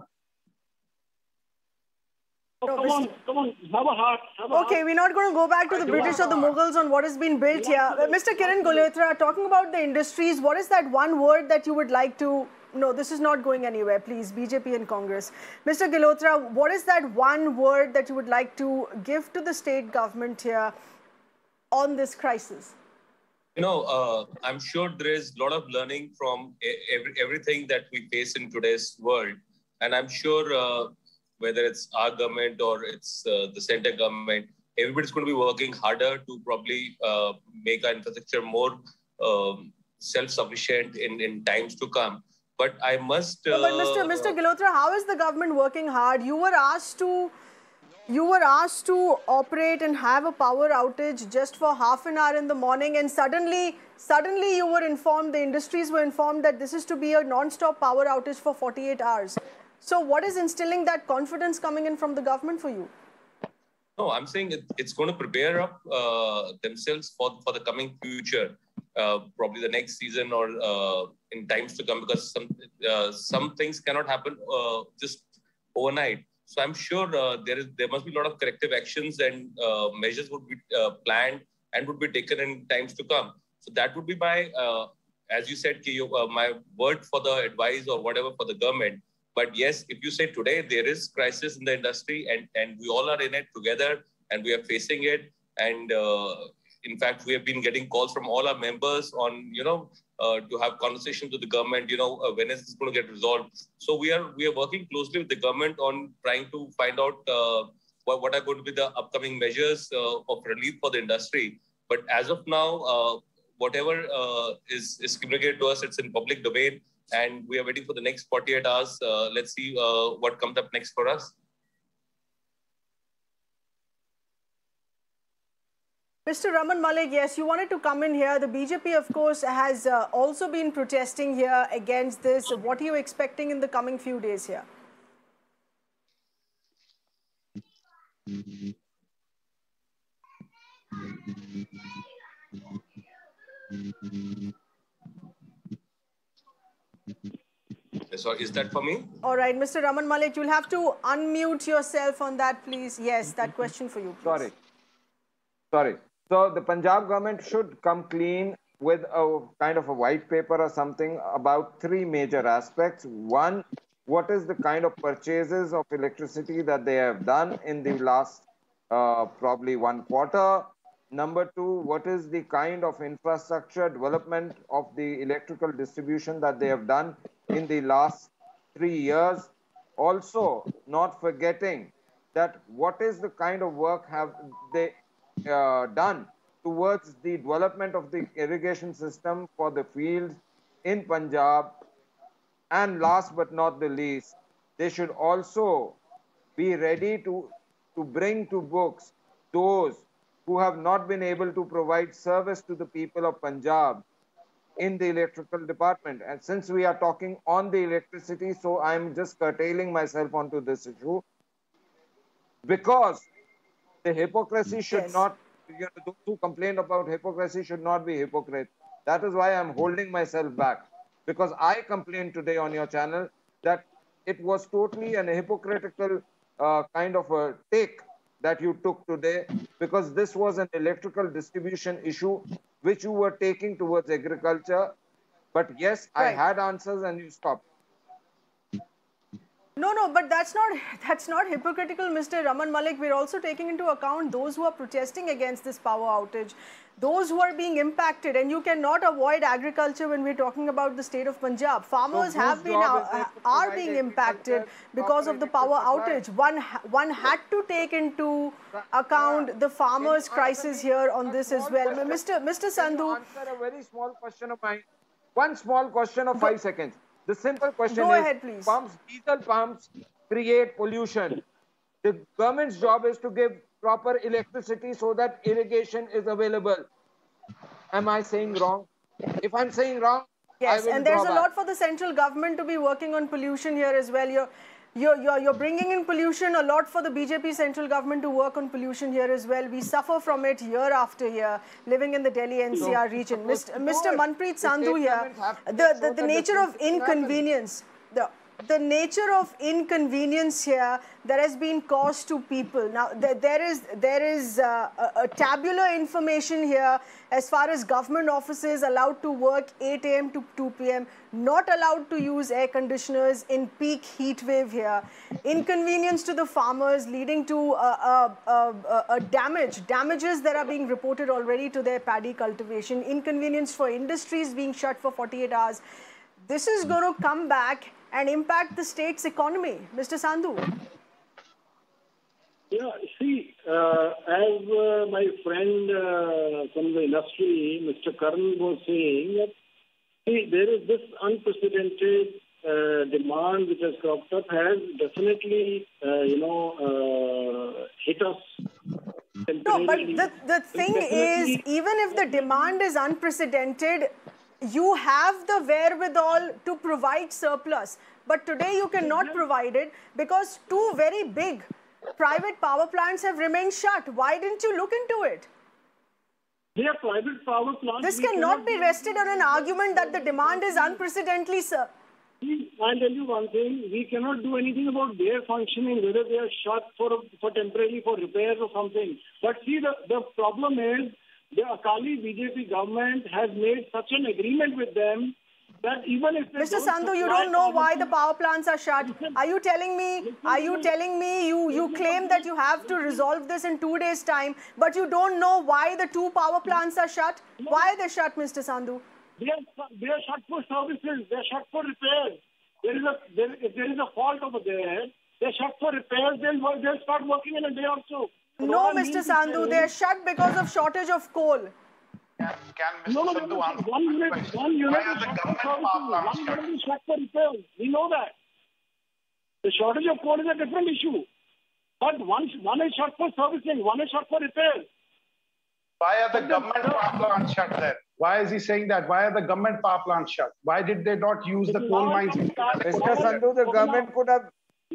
Oh, come on, have a heart. Okay, we're not going to go back to the British or the Mughals on what has been built here. Mr. Kiran Gulhotra, talking about the industries, what is that one word that you would like to... No, this is not going anywhere, please, BJP and Congress. Mr. Gulhotra, what is that one word that you would like to give to the state government here on this crisis? I'm sure there is a lot of learning from everything that we face in today's world. And I'm sure... whether it's our government or it's the center government, everybody's going to be working harder to probably make our infrastructure more self-sufficient in times to come. But I must... but Mr. Gulhotra, how is the government working hard? You were asked to operate and have a power outage just for half an hour in the morning, and suddenly you were informed, the industries were informed that this is to be a non-stop power outage for 48 hours. So what is instilling that confidence coming in from the government for you? No, I'm saying it's going to prepare up themselves for the coming future, probably the next season or in times to come, because some things cannot happen just overnight. So I'm sure there must be a lot of corrective actions and measures would be planned and would be taken in times to come. So that would be my, as you said, my word for the advice or whatever for the government. But yes, if you say today there is crisis in the industry and we all are in it together and we are facing it, and in fact, we have been getting calls from all our members on, to have conversations with the government, when is this going to get resolved? So we are working closely with the government on trying to find out what are going to be the upcoming measures of relief for the industry. But as of now, whatever is communicated to us, it's in public domain, and we are waiting for the next 48 hours. Let's see what comes up next for us. Mr. Raman Malik, yes, you wanted to come in here. The BJP, of course, has also been protesting here against this. What are you expecting in the coming few days here? So is that for me? All right, Mr. Raman Malik, you'll have to unmute yourself on that, please. Yes, that question for you, please. Sorry. So the Punjab government should come clean with a kind of a white paper or something about three major aspects. One, what is the kind of purchases of electricity that they have done in the last probably 1 quarter? Number two, what is the kind of infrastructure development of the electrical distribution that they have done in the last 3 years? Also, not forgetting that what is the kind of work have they done towards the development of the irrigation system for the fields in Punjab. And last but not the least, they should also be ready to bring to books those who have not been able to provide service to the people of Punjab in the electrical department. And since we are talking on the electricity, so I'm just curtailing myself onto this issue, because the hypocrisy should not, those who complain about hypocrisy should not be hypocrites. That is why I'm holding myself back. Because I complained today on your channel that it was totally an hypocritical kind of a take that you took today, because this was an electrical distribution issue which you were taking towards agriculture. But yes, I had answers and you stopped. No, but that's not hypocritical, Mr. Raman Malik. We're also taking into account those who are protesting against this power outage, those who are being impacted, and you cannot avoid agriculture when we're talking about the state of Punjab. Farmers are being impacted because of the power outage. One had to take into account the farmers' crisis here on this as well. Mr. Sandhu, answer a very small question of mine. One small question of 5 seconds. The simple question Go is, ahead, please. Diesel pumps create pollution. The government's job is to give proper electricity so that irrigation is available. Am I saying wrong? If I'm saying wrong, yes, I will and there's draw a lot for the central government to be working on pollution here as well. You're bringing in pollution, a lot for the BJP central government to work on pollution here as well. We suffer from it year after year, living in the Delhi NCR region. Mr. Manpreet Sandhu here, the nature of inconvenience, the nature of inconvenience here that has been caused to people. Now, there is a tabular information here as far as government offices allowed to work 8 a.m. to 2 p.m., not allowed to use air conditioners in peak heat wave here. Inconvenience to the farmers leading to damages that are being reported already to their paddy cultivation. Inconvenience for industries being shut for 48 hours. This is going to come back and impact the state's economy. Mr. Sandhu. Yeah, see, as my friend from the industry, Mr. Karan, was saying, that, see, there is this unprecedented demand which has cropped up, has definitely, hit us. No, but the thing is, even if the demand is unprecedented, you have the wherewithal to provide surplus. But today you cannot provide it because two very big private power plants have remained shut. Why didn't you look into it? They are private power plants. This cannot be rested on an argument that the demand is unprecedentedly, sir. I'll tell you one thing. We cannot do anything about their functioning, whether they are shut for temporarily for repairs or something. But see, the problem is the Akali BJP government has made such an agreement with them that even if Mr. Sandhu, you don't know why the power plants are shut. Are you telling me? You claim that you have to resolve this in 2 days' time, but you don't know why the 2 power plants are shut? Why are they shut, Mr. Sandhu? They are shut for services. They are shut for repairs. If there is a fault over there, they are shut for repairs. They'll start working in a day or so. No, Mr. Sandhu, they are shut because of shortage of coal. Can Mr. Sandhu answer one unit is shut for repairs. We know that. The shortage of coal is a different issue. But one is shut for servicing, one is shut for repairs. Why are the government power plants shut then? Why is he saying that? Why are the government power plants shut? Why did they not use the coal mines? Mr. Sandhu, the government could have...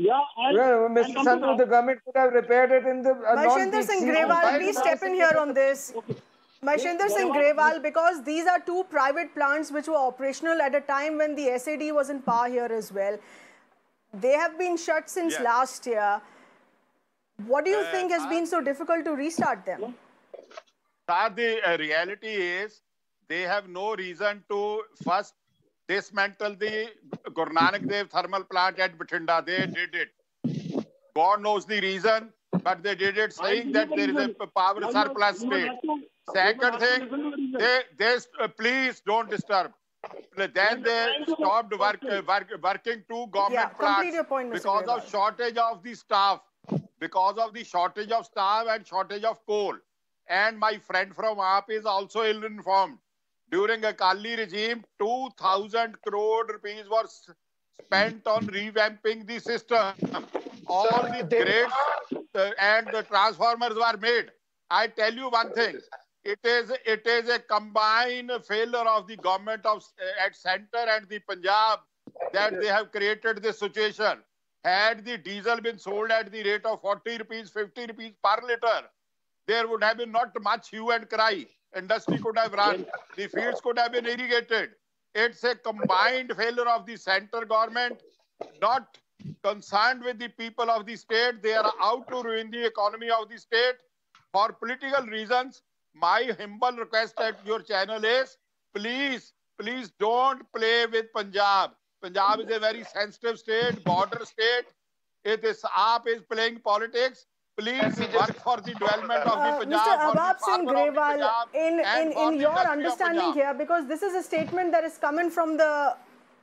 Mr. Sandhu, the government could have repaired it in the... Mahishendra Singh Grewal, please step in here on this. Mahishendra Singh Grewal, because these are 2 private plants which were operational at a time when the SAD was in power here as well. They have been shut since last year. What do you think has been so difficult to restart them? Sir, the reality is they have no reason to first dismantle the Guru Nanak Dev thermal plant at Bathinda. They did it. God knows the reason, but they did it saying that there is a power surplus state. Second thing, they please don't disturb. Then they stopped working 2 government plants because of shortage of the staff. Because of the shortage of staff and shortage of coal. And my friend from AAP is also ill-informed. During a Akali regime, 2,000 crore rupees was spent on revamping the system. All the grids and the transformers were made. I tell you one thing. It is a combined failure of the government at center and the Punjab that they have created this situation. Had the diesel been sold at the rate of 40 rupees, 50 rupees per liter, there would have been not much hue and cry. Industry could have run. The fields could have been irrigated. It's a combined failure of the center government, not concerned with the people of the state. They are out to ruin the economy of the state for political reasons. My humble request at your channel is, please don't play with Punjab. Punjab is a very sensitive state, border state. AAP is playing politics. Please work for the development of the Punjab. Mr. Ahbab Singh Grewal, in your understanding here, because this is a statement that is coming from the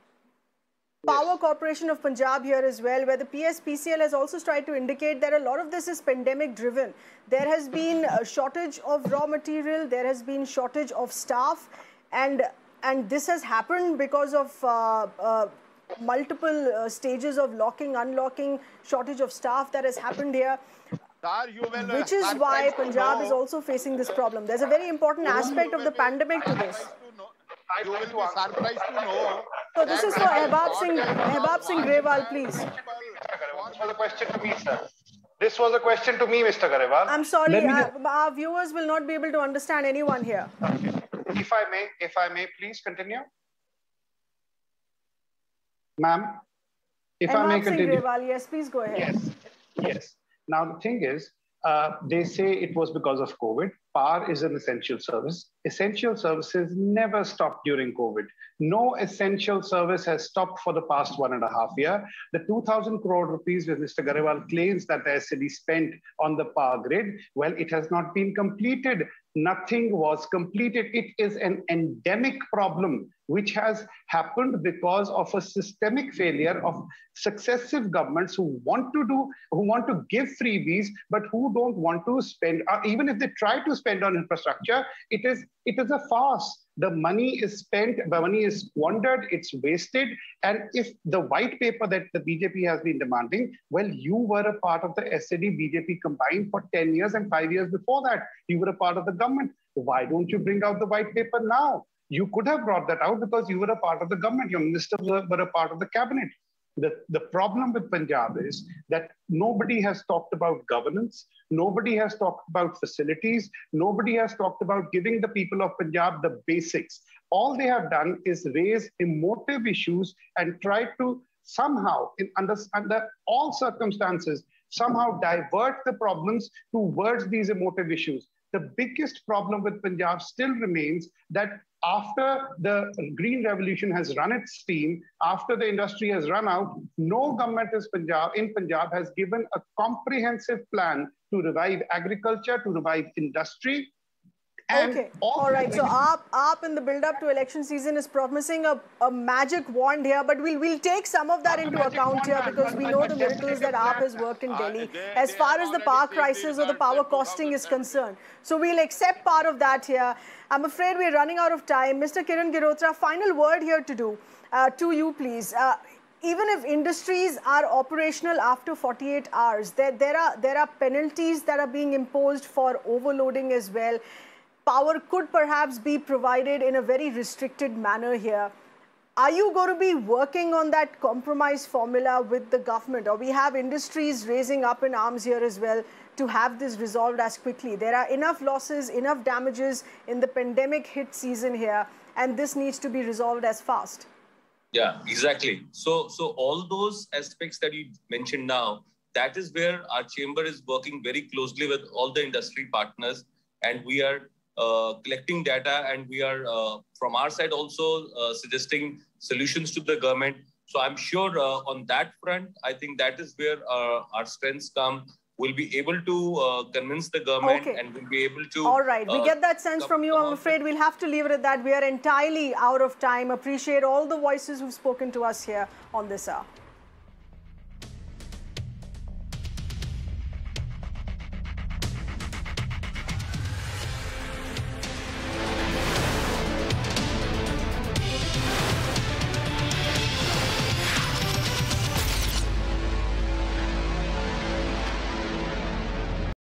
Power Corporation of Punjab here as well, where the PSPCL has also tried to indicate that a lot of this is pandemic driven. There has been a shortage of raw material, there has been shortage of staff, and this has happened because of multiple stages of locking, unlocking, shortage of staff that has happened here. Which is why Punjab is also facing this problem. There's a very important aspect of the pandemic to this. You will be surprised to know. So this is for Ahbab Singh Grewal, please. This was a question to me, sir. This was a question to me, Mr. Grewal. I'm sorry, our viewers will not be able to understand anyone here. Okay. If I may, please continue. Ma'am, if I may continue. Grewal, yes, please go ahead. Yes. Now, the thing is, they say it was because of COVID. Power is an essential service. Essential services never stopped during COVID. No essential service has stopped for the past 1.5 years. The 2,000 crore rupees which Mr. Grewal claims that the SAD spent on the power grid, well, it has not been completed. Nothing was completed. It is an endemic problem which has happened because of a systemic failure of successive governments who want to give freebies, but who don't want to spend, even if they try to spend on infrastructure, it is a farce. The money is spent, the money is squandered, it's wasted. And if the white paper that the BJP has been demanding, well, you were a part of the SAD BJP combined for 10 years and 5 years before that. You were a part of the government. Why don't you bring out the white paper now? You could have brought that out because you were a part of the government. Your ministers were a part of the cabinet. The problem with Punjab is that nobody has talked about governance, nobody has talked about facilities, nobody has talked about giving the people of Punjab the basics. All they have done is raise emotive issues and try to somehow, under all circumstances, somehow divert the problems towards these emotive issues. The biggest problem with Punjab still remains that after the Green Revolution has run its steam, after the industry has run out, no government in Punjab has given a comprehensive plan to revive agriculture, to revive industry. Okay, all right. So AAP in the build-up to election season is promising a magic wand here, but we'll take some of that into account here because we know the miracles that AAP has worked in Delhi as far as the power crisis or the power costing is concerned. So we'll accept part of that here. I'm afraid we're running out of time. Mr. Kiran Girotra, final word here to you, please. Even if industries are operational after 48 hours, there are penalties that are being imposed for overloading as well. Power could perhaps be provided in a very restricted manner here. Are you going to be working on that compromise formula with the government? Or we have industries raising up in arms here as well to have this resolved as quickly? There are enough losses, enough damages in the pandemic hit season here, and this needs to be resolved as fast. Yeah, exactly. So all those aspects that you mentioned now, that is where our chamber is working very closely with all the industry partners, and we are collecting data, and we are from our side also suggesting solutions to the government. So I'm sure on that front, I think that is where our strengths come. We'll be able to convince the government, and we'll be able to... All right, we get that sense from you. I'm afraid we'll have to leave it at that. We are entirely out of time. Appreciate all the voices who've spoken to us here on this hour.